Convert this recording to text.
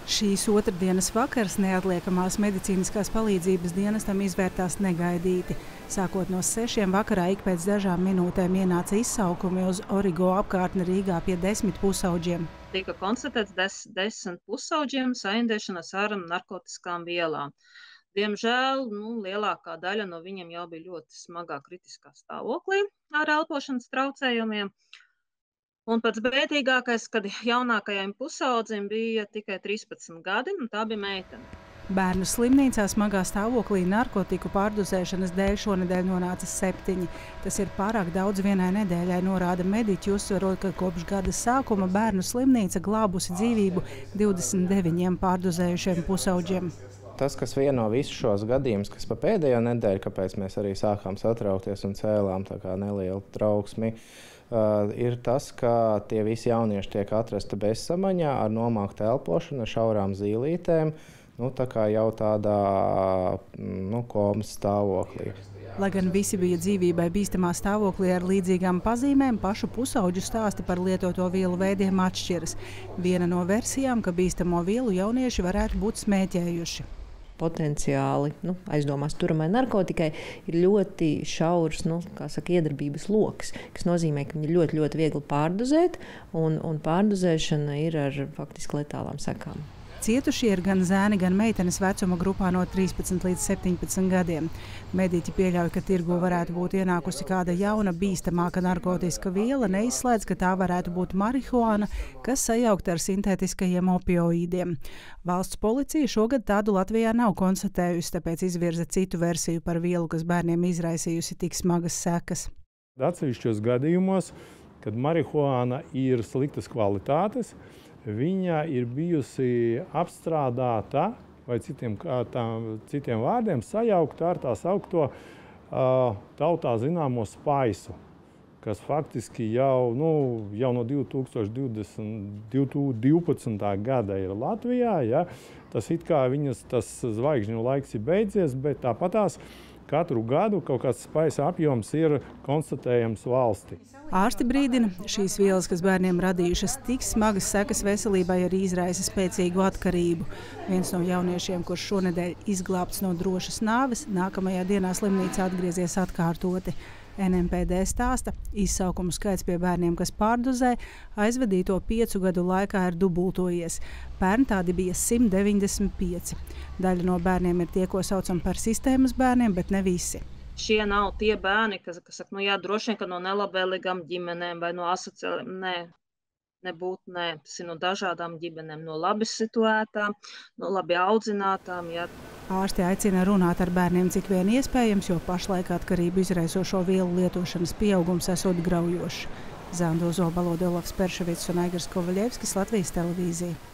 Šīs otrdienas vakars neatliekamās medicīniskās palīdzības dienestam izvērtās negaidīti. Sākot no 6 vakarā ik pēc dažām minūtēm ienāca izsaukumi uz Origo apkārtni Rīgā pie 10 pusauģiem. Tika konstatēts 10 pusauģiem saindēšanas ar narkotiskām vielām. Diemžēl lielākā daļa no viņiem jau bija ļoti smagā kritiskā stāvoklī ar elpošanas traucējumiem. Un pats bēdīgākais, kad jaunākajam pusaudzim bija tikai 13 gadi, un tā bija meitene. Bērnu slimnīcā smagā stāvoklī narkotiku pārdozēšanas dēļ šonedēļ nonāca 7. Tas ir pārāk daudz vienai nedēļai, norāda mediķi, uzsverot, ka kopš gada sākuma bērnu slimnīca glābusi dzīvību 29 pārdozējušiem pusauģiem. Tas, kas vieno visus šos gadījumus, kas pa pēdējo nedēļu, kāpēc mēs arī sākām satraukties un cēlām tā kā nelielu trauksmi, ir tas, ka tie visi jaunieši tiek atrasti bezsamaņā ar nomāktu elpošanu, ar šaurām zīlītēm, tā kā jau tādā komas stāvoklī. Lai gan visi bija dzīvībai bīstamā stāvoklī ar līdzīgām pazīmēm, pašu pusauģu stāsti par lietoto vielu veidiem atšķiras. Viena no versijām, ka bīstamo vielu jaunieši varētu būt smēķējuši. Potenciāli aizdomās turamai narkotikai ir ļoti šaurs iedarbības loks, kas nozīmē, ka viņi ļoti, ļoti viegli pārdozēt, un pārdozēšana ir ar faktiski letālām sekām. Cietušie ir gan zēni, gan meitenes vecuma grupā no 13 līdz 17 gadiem. Mediķi pieļauj, ka tirgu varētu būt ienākusi kāda jauna bīstamāka narkotiska viela, neizslēdz, ka tā varētu būt marihuāna, kas sajaukta ar sintētiskajiem opioīdiem. Valsts policija šogad tādu Latvijā nav konstatējusi, tāpēc izvirza citu versiju par vielu, kas bērniem izraisījusi tik smagas sekas. Atsevišķos gadījumos, kad marihuāna ir sliktas kvalitātes, viņa ir bijusi apstrādāta, vai citiem vārdiem sajaukta ar tā saukto tautā zināmo spaisu, kas faktiski jau no 2012. Gada ir Latvijā. Ja? Tas it kā tas zvaigžņu laiks ir beidzies, bet tāpatās katru gadu kaut kāds spaisa apjoms ir konstatējams valstī. Ārsti brīdina, šīs vielas, kas bērniem radījušas tik smagas sekas veselībai, arī izraisa spēcīgu atkarību. Viens no jauniešiem, kurš šonedēļ izglābts no drošas nāves, nākamajā dienā slimnīcā atgriezies atkārtoti. NMPD stāsta, izsaukumu skaits pie bērniem, kas pārdozē, aizvadīto 5 gadu laikā ir dubultojies. Pērn tādi bija 195. Daļa no bērniem ir tie, ko saucam par sistēmas bērniem, bet ne visi. Šie nav tie bērni, kas saka, droši vien, ka no nelabvēlīgām ģimenēm vai no asociālām, tas ir no dažādām ģimenēm, no labi situētām, no labi audzinātām. Ja. Ārsti aicina runāt ar bērniem cik vien iespējams, jo pašlaik atkarību izraisošo vielu lietošanas pieaugums esot graujošs. Zāndo Zobalode, Olafs Perševits un Aigars Kovaļevskis, Latvijas televīzija.